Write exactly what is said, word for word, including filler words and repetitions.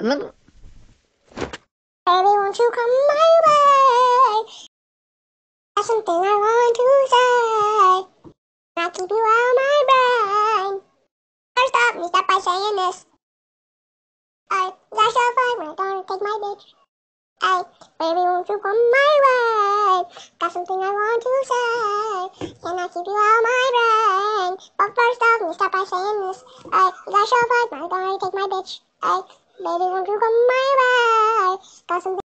Baby, won't you come my way? There's something I want to say. I keep you on my brain. First off, you start by saying this. I got your fight when I don't take my bitch. Hey, baby, won't you come my way? Got something I want to say. Can I keep you on my brain? But first off, you start by saying this. I got your fight when I don't take my bitch. Hey, baby, won't you come my way? Got something